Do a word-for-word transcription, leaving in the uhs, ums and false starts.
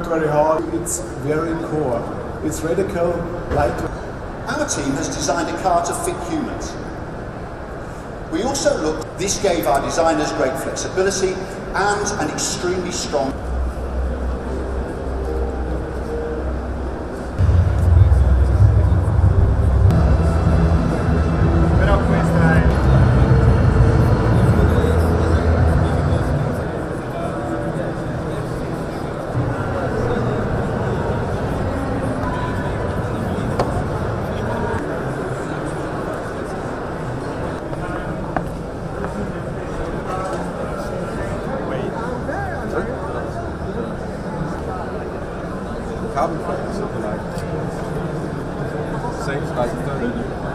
worked very hard. It's very core. It's radical, lightweight. Our team has designed a car to fit humans. We also looked, this gave our designers great flexibility and an extremely strong. Carbon fiber, something like same like thirty.